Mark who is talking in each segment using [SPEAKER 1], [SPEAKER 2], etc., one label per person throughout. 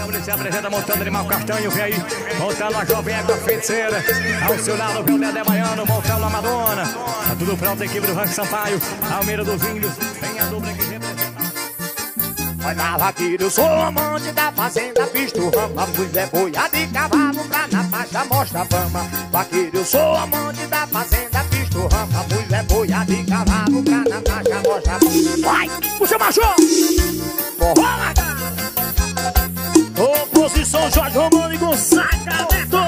[SPEAKER 1] Se apresenta montando animal castanho, vem aí, montando a jovem égua feiticeira. Ao seu lado, vem o Dedé Baiano, montando a Madonna. Tá tudo pronto, a equipe do Rancho Sampaio, Almeida dos Índios, vem a dupla que representa.
[SPEAKER 2] Olha, vaqueiro, eu sou amante da fazenda, visto rama, mulher boiada e cavalo, pra na faixa mostra a fama. Vaqueiro, eu sou amante da fazenda, visto rama, mulher boiada e cavalo, pra na faixa mostra a fama. Vai, puxa macho! Forró,
[SPEAKER 3] Oposição Jorge Romano e Gonzaga Neto.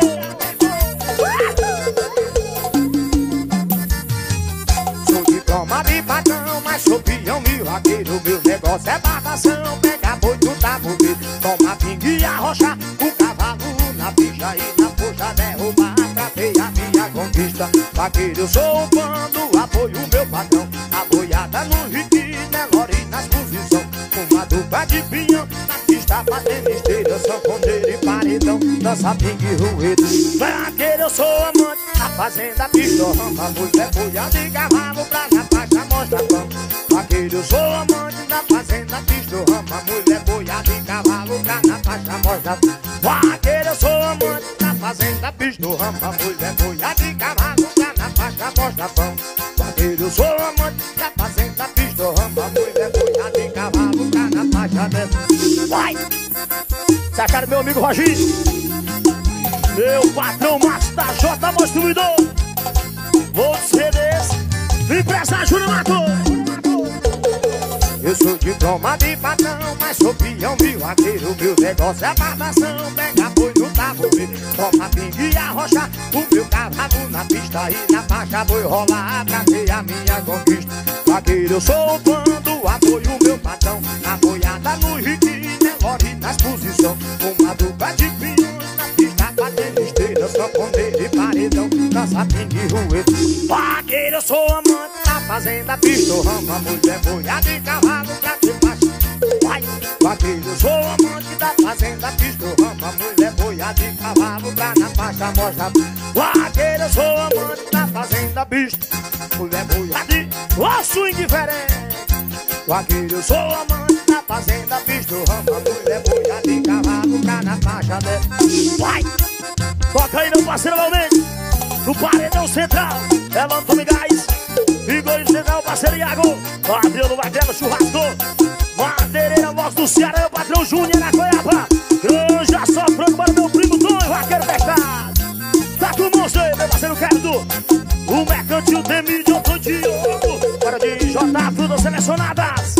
[SPEAKER 2] Sou de toma de patrão, mas sou peão e vaqueiro. Meu negócio é bagação, pega boi do tabuleiro. Toma pinga e arrocha o cavalo na ficha e na força derrubar, tratei a minha conquista. Vaqueiro, eu sou o bando, apoio o meu patrão. A boiada no rique, Nelore nas posições. Uma dupla de pinhão na pista, batendo esteira, sanfoneiro e paredão, dança pingue e ruído. Vaqueiro, eu sou amante da fazenda, pistorrama, mulher boiada e cavalo, pra na faixa mostra pão. Vaqueiro, eu sou amante da fazenda, pistorrama, mulher boiada e cavalo, pra na faixa mostra pão. Vaqueiro, eu sou amante da fazenda, pistorrama, mulher boiada e cavalo, pra na faixa mostra pão. Vaqueiro, eu sou amante da fazenda, pistorrama, mulher boiada e cavalo, pra na faixa dessa. Vai!
[SPEAKER 3] Você acharam meu amigo Roginho? Meu patrão Márcio da J Distribuidor. Vou CDs, empresa Júnior Matou.
[SPEAKER 2] Eu sou de toma de patrão, mas sou peão e vaqueiro. Meu negócio é barbação, pega boi no tabuleiro. Toma pinga e arrocha o meu cavalo na pista e na faixa boi rolar, tratei a minha conquista. Vaqueiro, eu sou o bando, apoio o meu patrão. A boiada no rique, Nelore nas posições. Uma dupla de pinhões na pista, batendo esteira, sanfoneiro e paredão, dança pinga e ruído. Vaqueiro, eu sou amante da fazenda, pistorrama, mulher boiada e cavalo, pra te baixo. Vai! Vaqueiro, eu sou amante da fazenda, pistorrama, mulher boiada e cavalo, pra na faixa mostra. Vaqueiro, eu sou amante da fazenda, bicho, mulher boiada e...
[SPEAKER 3] Ó, swing diferente.
[SPEAKER 2] Vaqueiro, eu sou amante da fazenda, pistorrama, mulher boiada e cavalo, pra na faixa dessa. Vai!
[SPEAKER 3] Toca aí, meu parceiro Valmente. No paredão central, ela Antônio Gás. Igor Central, parceiro Iago. Adriano Vaquero, churrasco. Madeireira, voz do Ceará, meu patrão Júnior na Goiaba. Granja soprando para meu primo Tonho, vaqueiro fechado. Tá com você, meu parceiro Querido. O mercantil tem mídia, eu tô de ouro. Para de J, frutas selecionadas.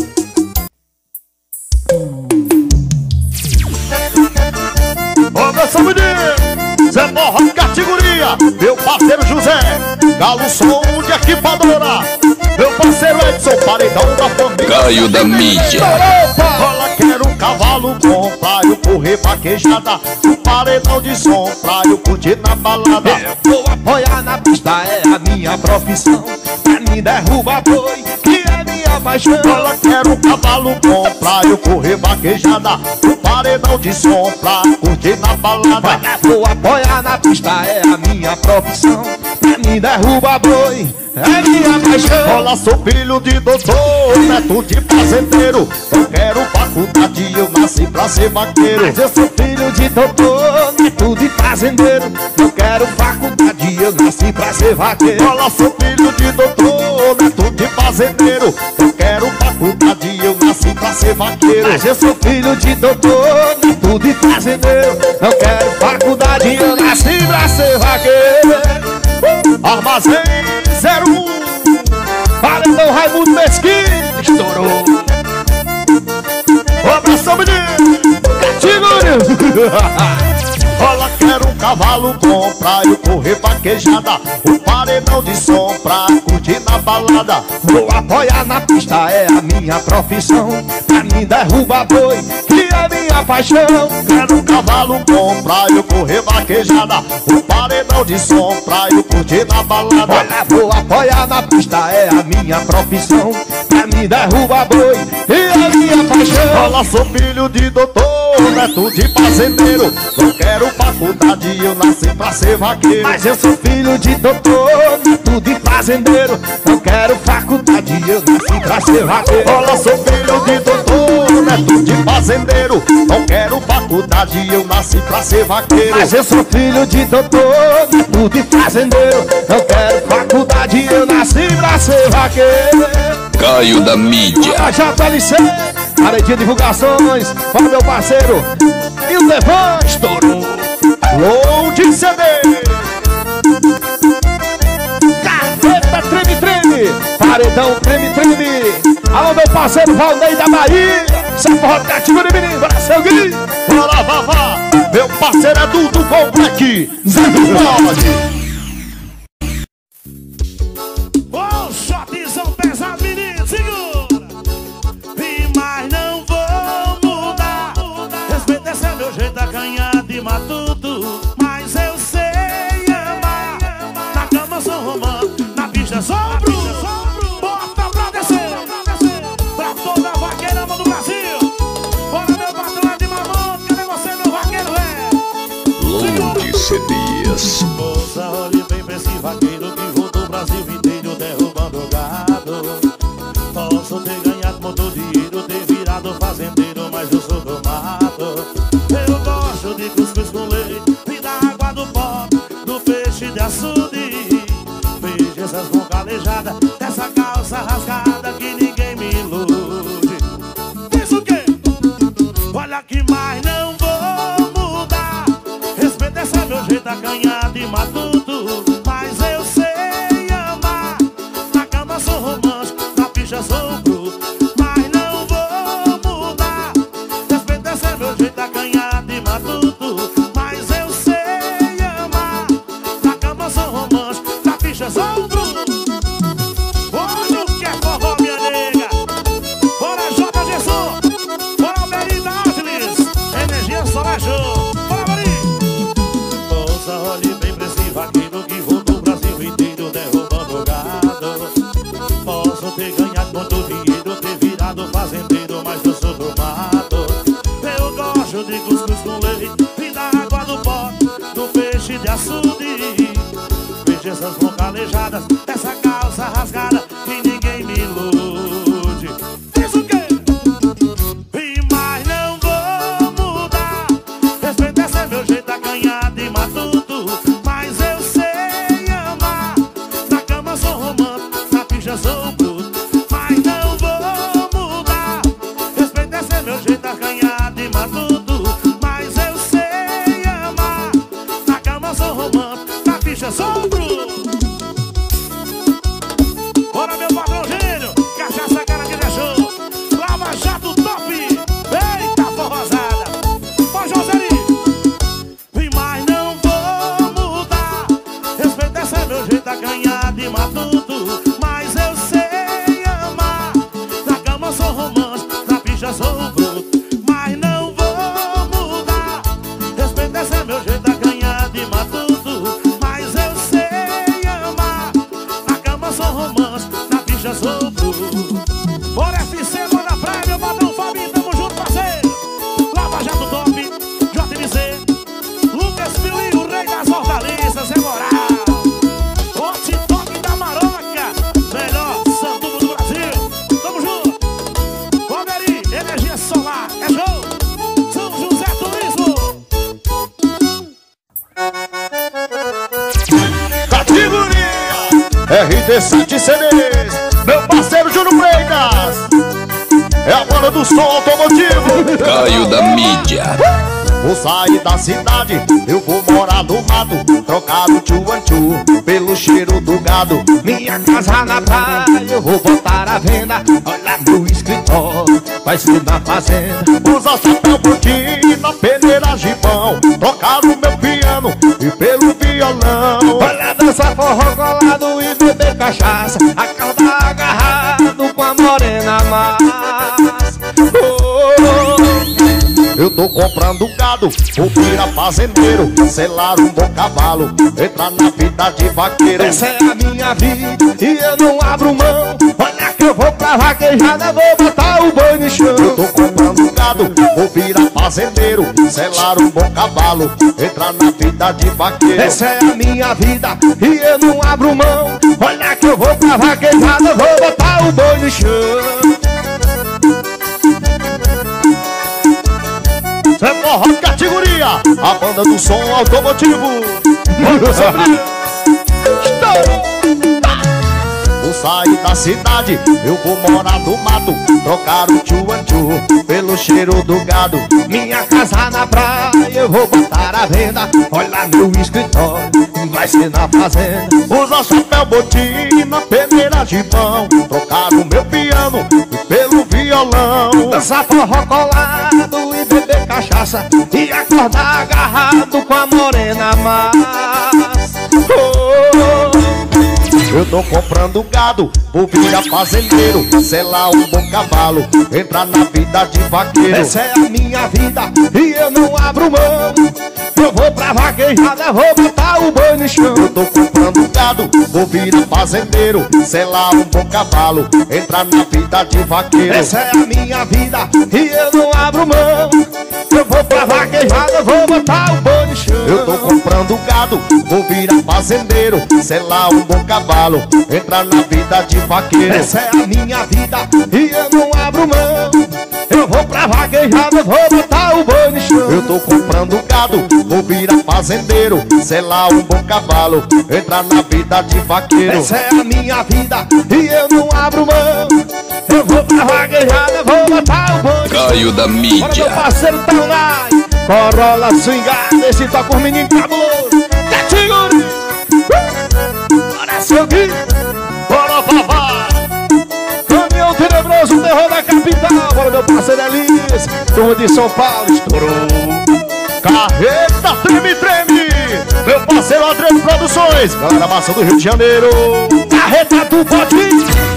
[SPEAKER 4] Ô, meu São Menino, Zé Morra, categoria. Meu parceiro José, Galo Som de Equipadora. Meu parceiro Edson, paredão da família
[SPEAKER 5] Caio da mídia.
[SPEAKER 4] Rola, quero um cavalo bom pra eu correr vaquejada. Um paredão de som pra eu curtir na balada. Eu vou apoiar na pista, é a minha profissão. Pra mim derruba boi, que é minha paixão. Rola, quero um cavalo bom pra eu correr vaquejada. Um paredão de som pra curtir na balada. Vou apoiar na pista, é a minha profissão. Pra mim derruba boi, é minha paixão. Rola, sou filho de doutor, neto de fazendeiro. Eu quero faculdade, eu nasci pra ser vaqueiro. Mas eu sou filho de doutor, neto de fazendeiro. Eu quero faculdade, eu nasci pra ser vaqueiro. Rola, sou filho de doutor, neto de fazendeiro. Eu quero faculdade, eu nasci pra ser vaqueiro. Mas eu sou filho de doutor, neto de fazendeiro. Eu quero faculdade, eu nasci pra ser vaqueiro. Armazém 01, paredão Raimundo Mesquita, estourou. Um abração, menino, categoria. Rola, quero um cavalo bom pra eu correr vaquejada. Um paredão de som pra curtir na balada. Vou apoiar na pista, é a minha profissão. Pra mim derruba boi, que é minha paixão. Quero um cavalo bom pra eu correr vaquejada. Um paredão de som pra eu curtir na balada. Olha, vou apoiar na pista, é a minha profissão. Pra mim derruba boi, que é minha paixão. Rola, sou filho de doutor, neto de fazendeiro. Eu quero faculdade, e eu nasci pra ser vaqueiro. Mas eu sou filho de doutor, neto de fazendeiro. Não quero faculdade, eu nasci pra ser vaqueiro. Olha, sou filho de doutor, neto de fazendeiro. Não quero faculdade, eu nasci pra ser vaqueiro. Mas eu sou filho de doutor, neto de fazendeiro. Não quero faculdade, eu nasci pra ser vaqueiro.
[SPEAKER 5] Caio da mídia.
[SPEAKER 4] A JLC, área de divulgações, para meu parceiro e o Levan estourou. Load CD. Gaveta treme-treme, paredão treme-treme. Alô, meu parceiro Valdeir da Bahia. Saporra cativo de menino, bora seu Gui. Bora, Vavá. Meu parceiro é Dudu com o Black. Zé do Pode.
[SPEAKER 3] Ô, shotzão pesado, menino, segura. E mais não vou mudar. Respeita, esse é meu jeito a ganhar de matuto. Mas eu sei amar. Na cama sou romano, na pista sou bruto. Bota pra descer, pra toda a vaqueirama do Brasil. Bora, meu patrão de mamão, cadê você, meu vaqueiro,
[SPEAKER 5] Load CDs.
[SPEAKER 3] Moça, olhe bem pra esse vaqueiro que rodou o Brasil inteiro derrubando gado. Posso ter ganhado muito dinheiro, ter virado fazendeiro, mas eu sou do mato. Eu gosto de cuscuz com leite e da água do pó, do peixe de açude. Veja essas mãos calejadas, dessa calça rasgada que ninguém me ilude. Diz o quê? Olha que mais não vou mudar. Respeita, esse é meu jeito a ganhar de matuto. Mas eu sei amar. Na cama sou romântico, na picha sou bruto. Mas não vou mudar. Respeita, esse é meu jeito a ganhar de matuto. Mas eu sei amar. Na cama sou romântico, na picha sou bruto. Olha o que é forró, minha nega. Bora, J. Jesus. Bora, Alberim da Ángeles. Energia Solar Show. Bora, Marim. Moça, olhe bem pra esse vaqueiro que rodou o Brasil inteiro derrubando gado. Posso ter ganhado muito dinheiro, ter virado fazendeiro, mas eu sou do mato. Eu gosto de cuscuz com leite e da água do pó, do peixe de açude. Veja essas mãos calejadas, essa calça rasgada que ninguém me ilude. Diz o quê? E mais não vou mudar. Respeita, esse é meu jeito a ganhar de matuto. Mas eu sei amar. Na cama sou romântico, na picha sou bruto. Mas não vou mudar. Respeita, esse é meu jeito a ganhar de matuto. Mas eu sei amar. Na cama sou romântico, na picha sou bruto. Bora, meu patrão gênio, cachaça cara que deixou. Lava Jato top. Eita, forrosada. Ó, Joseri. E mais não vou mudar. Respeita, esse é meu jeito a ganhar de matuto. Mas eu sei amar. Na cama sou romântico, na picha sou bruto. Mas não vou mudar. Respeita, esse é meu jeito a ganhar de matuto. Mas eu sei amar. Na cama sou romântico, na picha sou bruto. Bora, FC, bora praia, meu patrão Fabinho, tamo junto, parceiro. Lava Jato top, JMC, Lucas Pili, o rei das hortaliças, é moral. Hot Dog da Maroca, melhor sanduba do Brasil. Tamo junto. Alberim, energia solar, é show. São José Turismo.
[SPEAKER 4] Categoria RD7 CDs. Meu parceiro Júnior Freitas. É a banda do som automotivo.
[SPEAKER 5] Caio da mídia.
[SPEAKER 4] Vou sair da cidade, eu vou morar no mato. Trocar o tchu-an-tchu pelo cheiro do gado. Minha casa na praia, eu vou botar à venda. Olha no escritório, vai ser na fazenda. Usa chapéu, botina, peneira, gibão. Trocar o meu piano e pelo violão. Olha dançar forró colado e beber cachaça. A calda agarrado com a morena massa. Eu tô comprando gado, vou virar fazendeiro, selar um bom cavalo, entrar na vida de vaqueiro. Essa é a minha vida e eu não abro mão. Olha que eu vou pra vaquejada, vou botar o boi no chão. Eu tô comprando gado, vou virar fazendeiro, selar um bom cavalo, entrar na vida de vaqueiro. Essa é a minha vida e eu não abro mão. Olha que eu vou pra vaquejada, vou botar o boi no chão. Cê forró de categoria, a banda do som automotivo. Vou sair da cidade, eu vou morar no mato, trocar o tchu-an-tchu pelo cheiro do gado. Minha casa na praia eu vou botar à venda. Olha meu escritório, vai ser na fazenda. Usa chapéu, botina, peneira de pão, trocar o meu piano pelo violão. Dançar forró colado e beber cachaça, e acordar agarrado com a morena mas eu tô comprando gado, vou virar fazendeiro, selar um bom cavalo, entrar na vida de vaqueiro. Essa é a minha vida e eu não abro mão. Eu vou pra vaquejada, vou botar o boi no chão. Eu tô comprando gado, vou virar fazendeiro, selar um bom cavalo, entrar na vida de vaqueiro. Essa é a minha vida e eu não abro mão. Eu vou pra vaquejada, vou botar o boi no chão. Eu tô comprando gado, vou virar fazendeiro, selar um bom cavalo, entrar na vida de vaqueiro. Essa é a minha vida e eu não abro mão. Eu vou pra vaquejada, vou botar o boi no chão. Eu tô comprando gado, vou virar fazendeiro, selar um bom cavalo, entrar na vida de vaqueiro. Essa é a minha vida e eu não abro mão. Eu vou pra vaquejada, vou botar o boi no chão.
[SPEAKER 5] Caio da mídia.
[SPEAKER 4] Bora meu parceiro Taunay, Corolla swingada, esse toca os meninos cabuloso. Categoria, bora seu Gui, bora papá. Caminhão tenebroso, terror da capital. Bora meu parceiro Elias, turma de São Paulo, estourou. Carreta treme, treme. Meu parceiro Adriano Produções, galera massa do Rio de Janeiro. Carreta do Bote.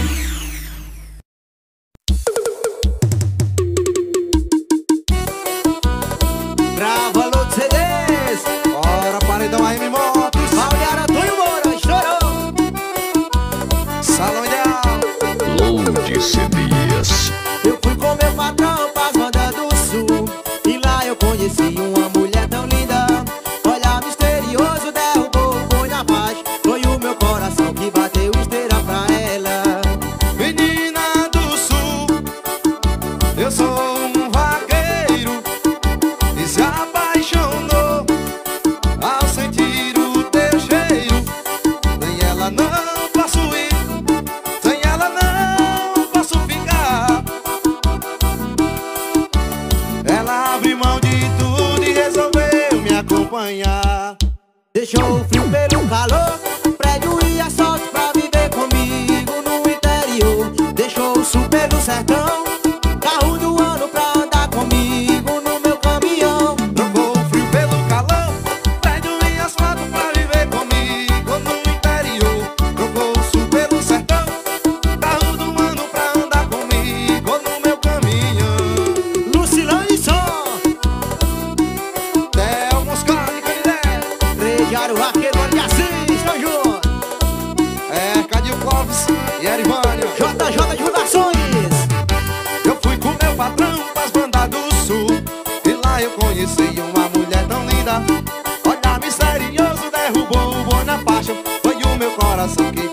[SPEAKER 5] CDs.
[SPEAKER 6] Eu fui com meu patrão pras bandas do sul, e lá eu conheci uma mulher tão linda. Olhar misterioso derrubou o boi na paz. Foi o meu coração que bateu esteira pra ela.
[SPEAKER 7] Menina do sul, eu sou um vaqueiro, e se apaixonou ao sentir o teu cheiro. Sem ela não posso ir, sem ela não posso ficar. Ela abriu mão de tudo e resolveu me acompanhar.
[SPEAKER 6] Deixou o frio pelo calor, prédio e assalto pra viver comigo no interior. Deixou o sul pelo sertão, carro do ano pra andar comigo no meu caminhão.
[SPEAKER 7] Trocou o frio pelo calor, prédio e asfalto pra viver comigo no interior. Trocou o sul pelo sertão, carro do ano pra andar comigo no meu caminhão.
[SPEAKER 6] Lucilão e som,
[SPEAKER 7] Del Moscar de Canidé,
[SPEAKER 6] Regiário Vaqueiro, olha de Assis, tamo junto.
[SPEAKER 7] Cadinho Clóvis e Erivânia.
[SPEAKER 6] JJ Divulgações.
[SPEAKER 7] Eu fui com meu patrão pras bandas do sul, e lá eu conheci uma mulher tão linda. Olhar misterioso derrubou o boi na faixa. Foi o meu coração que